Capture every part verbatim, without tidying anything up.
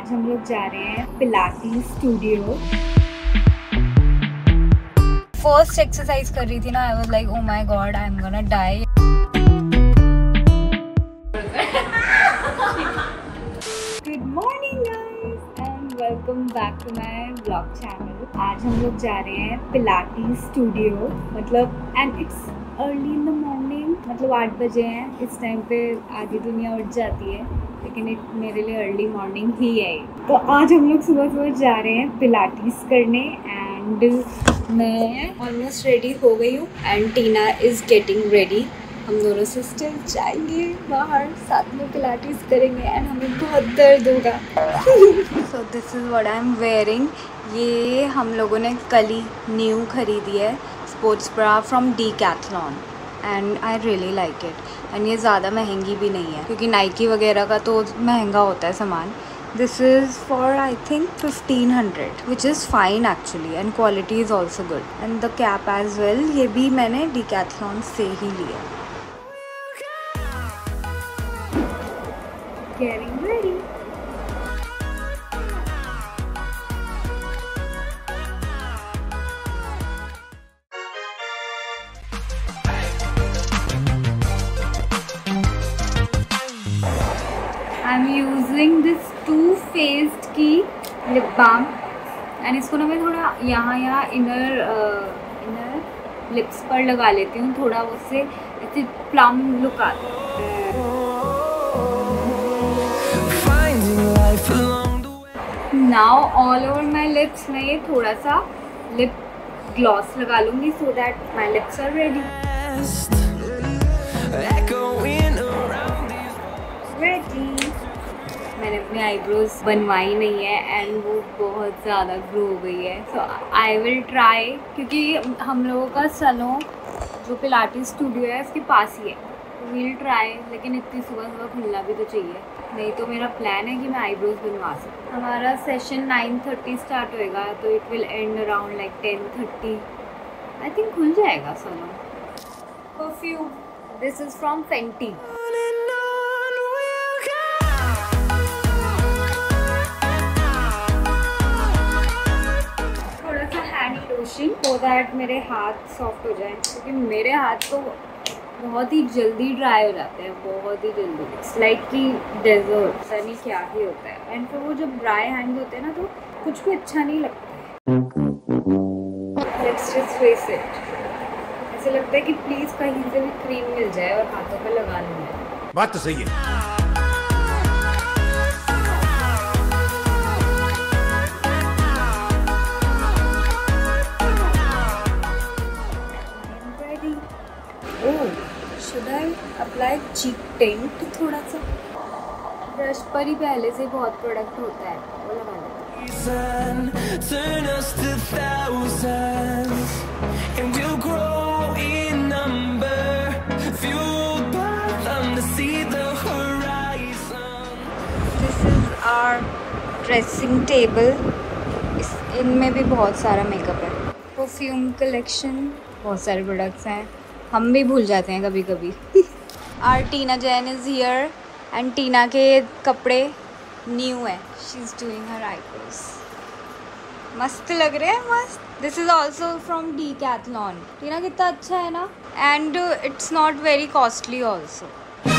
आज हम लोग जा रहे हैं पिलाटी स्टूडियो। फर्स्ट एक्सरसाइज कर रही थी ना, I was like oh my god I am gonna die. Good morning guys and welcome back to my blog channel. आज हम लोग जा रहे हैं पिलाटी स्टूडियो, मतलब and it's early in the morning, मतलब आठ बजे हैं। इस टाइम पे आधी दुनिया उठ जाती है, लेकिन इट मेरे लिए अर्ली मॉर्निंग ही है। तो आज हम लोग सुबह सुबह जा रहे हैं पिलाटीज करने एंड मैं ऑलमोस्ट रेडी हो गई हूँ and Tina is getting ready. हम दोनों सिस्टर जाएंगे बाहर, साथ में पिलाटीज करेंगे एंड हमें बहुत दर्द होगा। So this is what I am wearing. ये हम लोगों ने कल ही न्यू खरीदी है sports bra from Decathlon and I really like it. And ये ज़्यादा महंगी भी नहीं है क्योंकि नाइकी वगैरह का तो महंगा होता है सामान। This is for I think fifteen hundred which is fine actually and quality is also good and the cap as well. ये भी मैंने डीकैथलॉन से ही लिया। Getting ready. I'm using this Too Faced की lip balm and इसको ना मैं थोड़ा यहाँ यहाँ इनर इनर लिप्स पर लगा लेती हूँ, थोड़ा उससे ऐसे प्लम लुक आता है। Now all over my lips में ये थोड़ा सा लिप ग्लॉस लगा लूँगी so that my lips are ready. Ready. मैंने अपनी आईब्रोज बनवाई नहीं है एंड वो बहुत ज़्यादा ग्रो हो गई है, सो आई विल ट्राई, क्योंकि हम लोगों का सलों जो पिलाटी स्टूडियो है उसके पास ही है, विल ट्राई। लेकिन इतनी सुबह सुबह खुलना भी तो चाहिए, नहीं तो मेरा प्लान है कि मैं आईब्रोज बनवा सकूँ। हमारा सेशन नाइन थर्टी स्टार्ट होएगा तो it will end around like ten thirty I think खुल जाएगा salon. Perfume this is from Fenty. थोड़ा सा हैंड लोशन सो दैट मेरे हाथ सॉफ्ट हो जाए, क्योंकि मेरे हाथ तो बहुत ही जल्दी ड्राई हो जाते हैं, बहुत ही जल्दी। इट्स लाइक कि डेजर्ट, पता नहीं क्या ही होता है। एंड फिर वो जब ड्राई हैंड होते हैं ना तो कुछ भी अच्छा नहीं लगता है। Let's just face it. ऐसे लगता है कि प्लीज़ कहीं से भी क्रीम मिल जाए और हाथों पे लगा लेना। बात तो सही है। Should I apply cheek tint? थोड़ा सा ब्रश पर ही पहले से बहुत प्रोडक्ट होता है, वो लगा this is our dressing table. इस इनमें भी बहुत सारा मेकअप है। परफ्यूम कलेक्शन, बहुत सारे प्रोडक्ट्स हैं, हम भी भूल जाते हैं कभी कभी। Our Tina Jain is here and Tina के कपड़े न्यू है। She is doing her eyebrows. मस्त लग रहे हैं, मस्त। This is also from Decathlon. Tina कितना अच्छा है ना, and it's not very costly also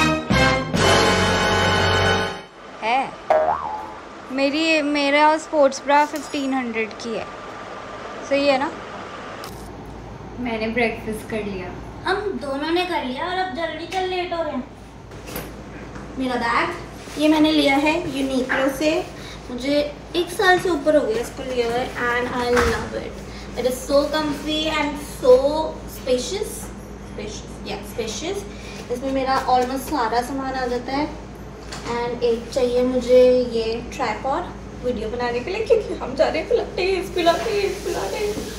है। मेरी मेरा स्पोर्ट्स ब्रा फिफ्टीन हंड्रेड की है, सही है ना। मैंने ब्रेकफास्ट कर लिया, हम दोनों ने कर लिया और अब जल्दी चल, लेट हो रहे हैं। मेरा बैग ये मैंने लिया है यूनिक्लो से, मुझे एक साल से ऊपर हो गया इसको लिए हुए and I love it. It is so comfy and so spacious spacious या स्पेशियस। इसमें मेरा ऑलमोस्ट सारा सामान आ जाता है। एंड एक चाहिए मुझे ये ट्राइपॉड वीडियो बनाने के लिए, क्योंकि हम जा रहे हैं pilates pilates pilates.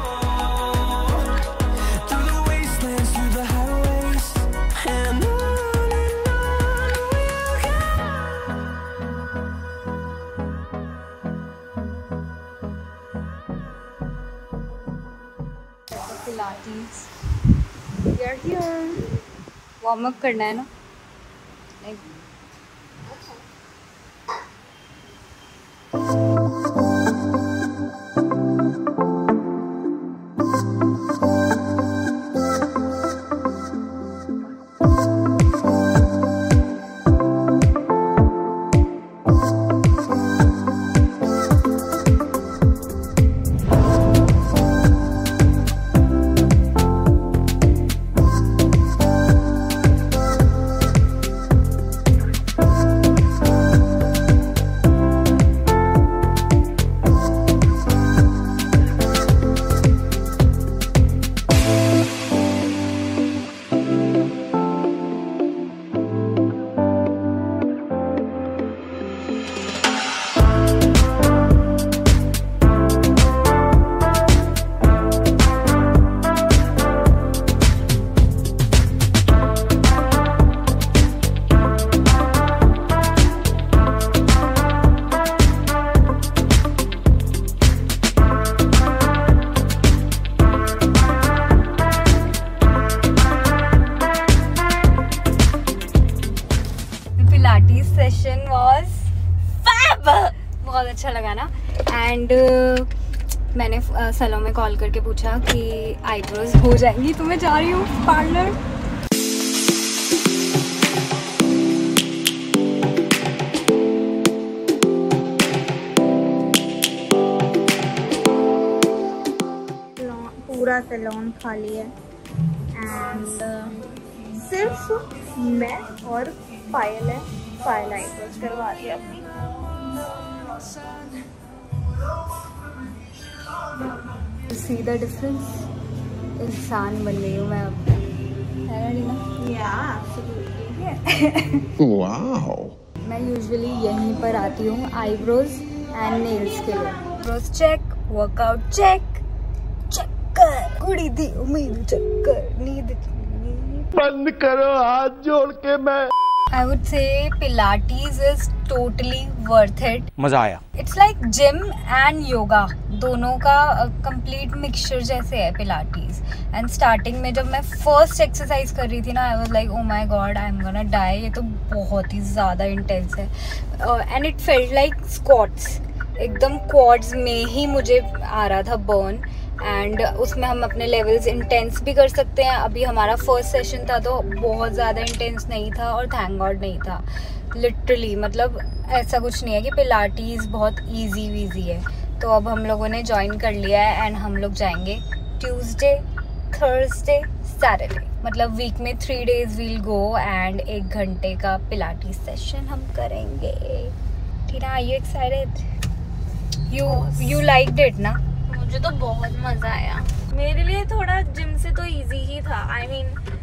Pilates we are here. Warm up करना है ना, लाइक बहुत अच्छा लगा ना। एंड मैंने सलों में कॉल करके पूछा कि आईब्रोज हो जाएंगी, तो मैं जा रही हूँ पार्लर। पूरा सैलून खाली है एंड सिर्फ मैं और पायल है। पायल आईब्रोज करवा रही है अपनी। सी द डिफरेंस, इंसान बन गई हूँ मैं अब, है ना रीना? या वाओ। मैं यूजुअली यहीं पर आती हूँ आईब्रोज एंड नेल्स के लिए। आईब्रोज चेक, वर्कआउट चेक, चक्कर कुड़ी दी उम्मीद, चक्कर नींद बंद करो हाथ जोड़ के। मैं I would say Pilates is totally worth it. मजा आया। It's like gym and yoga, दोनों का complete mixture जैसे है Pilates. And starting में जब मैं first exercise कर रही थी ना, I was like, oh my god, I'm gonna die. ये तो बहुत ही ज़्यादा intense है. uh, and it felt like squats. एकदम quads में ही मुझे आ रहा था burn. एंड उसमें हम अपने लेवल्स इंटेंस भी कर सकते हैं। अभी हमारा फर्स्ट सेशन था तो बहुत ज़्यादा इंटेंस नहीं था और थैंक गॉड नहीं था। लिटरली मतलब ऐसा कुछ नहीं है कि पिलाटीज बहुत इजी वीजी है। तो अब हम लोगों ने ज्वाइन कर लिया है एंड हम लोग जाएंगे ट्यूसडे, थर्सडे, सैटरडे, मतलब वीक में three days we'll go and एक घंटे का पिलाटीज सेशन हम करेंगे। Tina, are you excited? You you liked it ना? मुझे तो बहुत मजा आया। मेरे लिए थोड़ा जिम से तो इजी ही था। आई मीन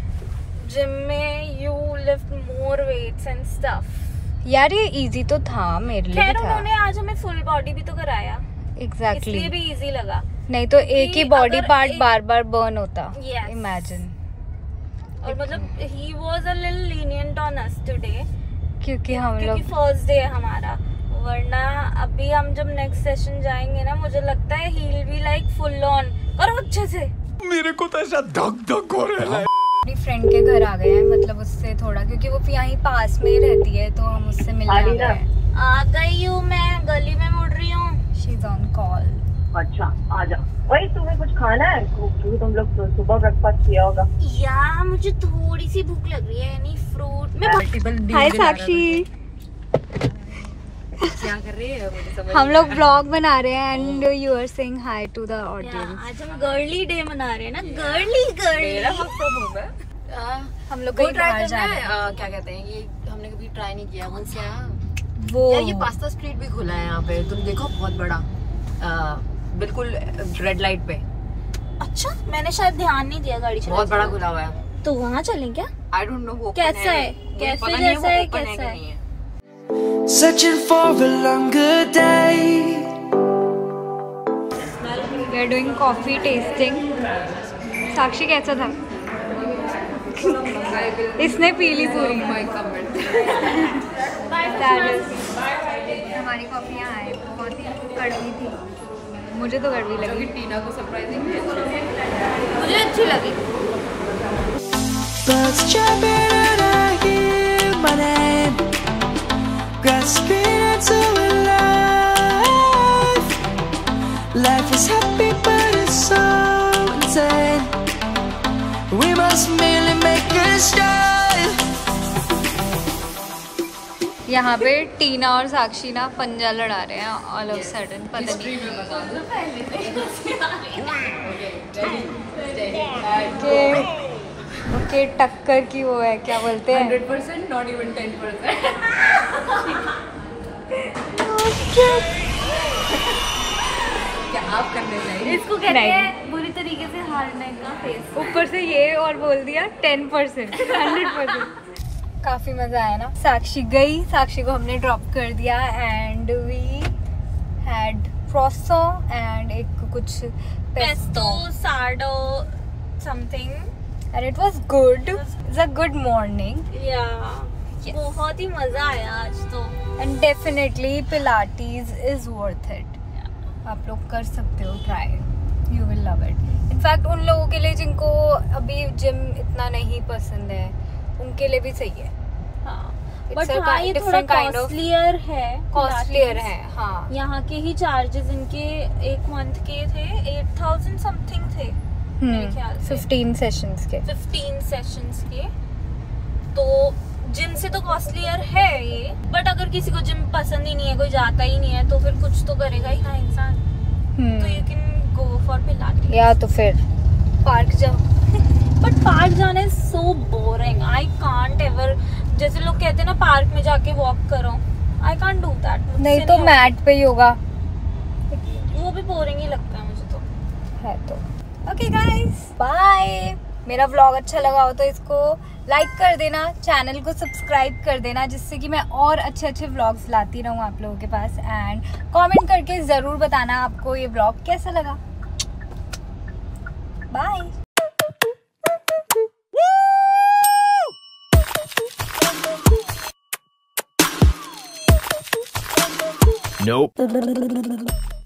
जिम में you lift more weights and stuff. यार ये इजी तो था मेरे लिए। खैर उन्होंने आज हमें फुल बॉडी भी तो कराया। एग्जैक्टली इसलिए भी इजी लगा। नहीं तो एक ही बॉडी पार्ट एक... बार बार बर्न होता। yes. इमेजिन। और मतलब he was a little lenient on us today, क्योंकि हम क्योंकि लोग फर्स्ट डे है हमारा। वरना अभी हम जब नेक्स्ट सेशन जाएंगे ना, मुझे लगता है he will be like full on करो अच्छे से। मेरे को तो ऐसा धक धक हो रहा है। अपनी फ्रेंड के घर आ गए हैं, मतलब उससे थोड़ा, क्योंकि वो यहीं पास में ही रहती है तो हम उससे मिलने आ गए हैं। आ गई हूँ मैं, गली में मुड़ रही हूँ। She is on call. अच्छा आजा। वही तुम्हें कुछ खाना है क्योंकि तुम लोग सुबह ब्रेकफास्ट किया होगा। या मुझे थोड़ी सी भूख लग रही है, यानी फ्रूट। हाय साक्षी, क्या कर रही है मुझे समझ। हम लोग ब्लॉग बना रहे हैं and you are saying hi to the audience. आज हम गर्ली डे मना रहे हैं ना, गर्ली गर्ली। मेरा वर्क फ्रॉम होम है। हम लोग वो कहीं ट्राई बाहर करना जा रहे है। हैं। आ, क्या कहते हैं ये, हमने कभी ट्राई नहीं किया। कौन सा? वो यार ये पास्ता स्ट्रीट भी खुला है यहाँ पे, तुम देखो बहुत बड़ा, आ, बिल्कुल रेड लाइट पे। अच्छा, मैंने शायद ध्यान नहीं दिया गाड़ी चलाते बहुत बड़ा हुए। खुला हुआ है। तो वहाँ चलें क्या? आई डोंट नो वो कैसा है? कैसे जैसा है? कैसा है? Searching for a longer day. We are doing coffee tasting. Sakshi कैसा था? इसने पी ली पूरी। हमारी कॉफी यहाँ है, बहुत ही कड़वी थी। मुझे तो कड़वी लगी। टीना को सरप्राइजिंग मुझे अच्छी लगी। Birds chirping and I hear my name, grasping into a life. Life is happy but it's so insane. We must merely make a start. यहाँ पे टीना और साक्षी ना पंजा लड़ा रहे हैं ऑल ऑफ सडन, पता नहीं के ओके टक्कर की वो है, क्या बोलते हैं? Hundred percent not even ten percent. क्या आप करने चाहिए? इसको कहते नहीं। हैं बुरी तरीके से हारने का फेस। ऊपर से ये और बोल दिया टेन परसेंट हंड्रेड परसेंट। काफी मजा आया ना। साक्षी गई, साक्षी को हमने ड्रॉप कर दिया एंड वी हैड प्रोसो एंड एक कुछ पेस्टो सार्डो something and it was good. It's a good morning या बहुत ही मजा आया आज तो। And definitely pilates is worth it. आप लोग कर सकते हो try, you will love it. In fact उन लोगों के लिए जिनको अभी जिम इतना नहीं पसंद है उनके लिए भी सही है। हाँ, बट हाँ ये थोड़ा कॉस्टलियर है, कॉस्टलियर है। हाँ यहाँ के ही चार्जेस इनके एक मंथ के थे एट थाउजेंड समथिंग थे मेरे ख्याल से, फिफ्टीन सेशंस के फिफ्टीन सेशंस के। तो जिम से तो कॉस्टलियर है ये, बट अगर किसी को जिम पसंद ही नहीं है, कोई जाता ही नहीं है, तो फिर कुछ तो करेगा ही ना इंसान। तो you can go for pilates, या तो फिर पार्क जाओ। बट पार्क जाना is so boring, I can't ever. जैसे लोग कहते हैं ना पार्क में जाके वॉक करो, आई कांट डू दैट। नहीं तो मैट पे योगा, वो भी बोरिंग ही लगता है मुझे तो। है तो ओके गाइस बाय। मेरा व्लॉग अच्छा लगा हो तो इसको लाइक कर देना, चैनल को सब्सक्राइब कर देना, जिससे कि मैं और अच्छे अच्छे व्लॉग्स लाती रहूँ आप लोगों के पास। एंड कमेंट करके ज़रूर बताना आपको ये व्लॉग कैसा लगा। बाय। Nope.